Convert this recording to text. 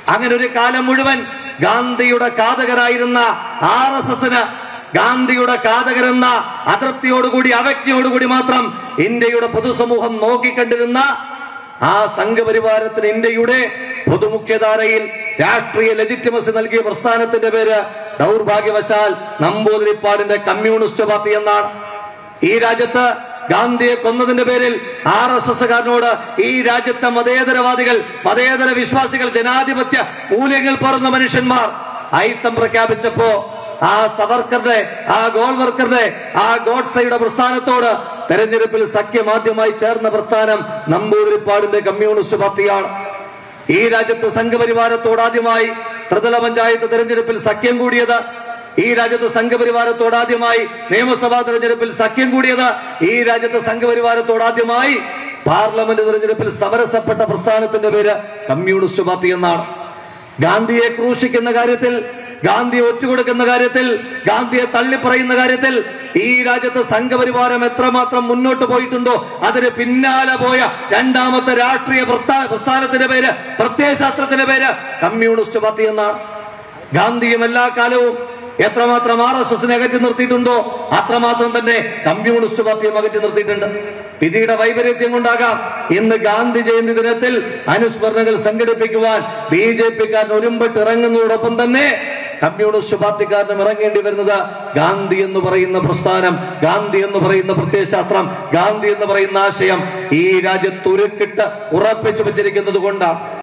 അങ്ങനെ ഒരു കാലം മുഴുവൻ ഗാന്ധിയുടെ ഘാതകരായിരുന്ന RSSന് ഗാന്ധിയുടെ ഘാതകരെന്ന അതൃപ്തിയോടുകൂടി അവജ്ഞയോടുകൂടി മാത്രം ഇന്ത്യയുടെ പൊതുസമൂഹം നോക്കിക്കണ്ടിരുന്ന ആ സംഘപരിവാരത്തിന് ഇന്ത്യയുടെ പൊതുമുഖ്യധാരയിൽ രാഷ്ട്രീയ ലെജിറ്റിമസി നൽകിയ പ്രസ്ഥാനത്തിന്റെ പേര് ദൗർഭാഗ്യവശാൽ നമ്പൂതിരിപ്പാടിന്റെ കമ്മ്യൂണിസ്റ്റ് പാർട്ടി എന്നാണ്. ഈ രാജ്യത്ത് ഗാന്ധിയെ കൊന്നതിന്റെ പേരിൽ RSSകാരനോട് ഈ രാജ്യത്തെ മതേതരവാദികൾ, മതേതര വിശ്വാസികൾ, ജനാധിപത്യ മൂല്യങ്ങൾ പറയുന്ന മനുഷ്യന്മാർ ഐത്തം പ്രഖ്യാപിച്ചപ്പോ ആ സവർക്കറുടെ, ആ ഗോൾവർക്കറുടെ, ആ ഗോഡ്സയുടെ പ്രസ്ഥാനത്തോട് തെരഞ്ഞെടുപ്പിൽ സഖ്യമാദ്യമായി ചേർന്ന പ്രസ്ഥാനം നമ്പൂതിരിപ്പാടിന്റെ കമ്മ്യൂണിസ്റ്റ് പാർട്ടിയാണ്. ഈ രാജ്യത്ത് സംഘപരിവാരത്തോടാദ്യമായി ത്രിതല പഞ്ചായത്ത് തെരഞ്ഞെടുപ്പിൽ സഖ്യം കൂടിയത്, ഈ രാജ്യത്ത് സംഘപരിവാരത്തോടാദ്യമായി നിയമസഭാ തെരഞ്ഞെടുപ്പിൽ സഖ്യം കൂടിയത്, ഈ രാജ്യത്ത് സംഘപരിവാരത്തോടാദ്യമായി പാർലമെന്റ് തെരഞ്ഞെടുപ്പിൽ സമരസപ്പെട്ട പ്രസ്ഥാനത്തിന്റെ പേര് കമ്മ്യൂണിസ്റ്റ് പാർട്ടി എന്നാണ്. ഗാന്ധിയെ ക്രൂശിക്കുന്ന കാര്യത്തിൽ, ഗാന്ധിയെ ഒറ്റുകൊടുക്കുന്ന കാര്യത്തിൽ, ഗാന്ധിയെ തള്ളിപ്പറയുന്ന കാര്യത്തിൽ ഈ രാജ്യത്ത് സംഘപരിവാരം എത്രമാത്രം മുന്നോട്ട് പോയിട്ടുണ്ടോ അതിന് പിന്നാലെ പോയ രണ്ടാമത്തെ രാഷ്ട്രീയ പ്രസ്ഥാനത്തിന്റെ പേര്, പ്രത്യയശാസ്ത്രത്തിന്റെ പേര് കമ്മ്യൂണിസ്റ്റ് പാർട്ടി എന്നാണ്. ഗാന്ധിയും എല്ലാ കാലവും എത്രമാത്രം RSSനെ അകറ്റി നിർത്തിയിട്ടുണ്ടോ അത്രമാത്രം തന്നെ കമ്മ്യൂണിസ്റ്റ് പാർട്ടിയും അകറ്റി നിർത്തിയിട്ടുണ്ട്. വിധിയുടെ വൈപരീത്യം കൊണ്ടാകാം ഇന്ന് ഗാന്ധി ജയന്തി ദിനത്തിൽ അനുസ്മരണങ്ങൾ സംഘടിപ്പിക്കുവാൻ BJPക്കാരൻ ഒരുമ്പെട്ട് ഇറങ്ങുന്നതോടൊപ്പം തന്നെ കമ്മ്യൂണിസ്റ്റ് പാർട്ടിക്കാരനും ഇറങ്ങേണ്ടി വരുന്നത് ഗാന്ധി എന്ന് പറയുന്ന പ്രസ്ഥാനം, ഗാന്ധി എന്ന് പറയുന്ന പ്രത്യയശാസ്ത്രം, ഗാന്ധി എന്ന് പറയുന്ന ആശയം ഈ രാജ്യത്ത് ഉരുക്കിട്ട് ഉറപ്പിച്ചു വെച്ചിരിക്കുന്നത് കൊണ്ടാണ്.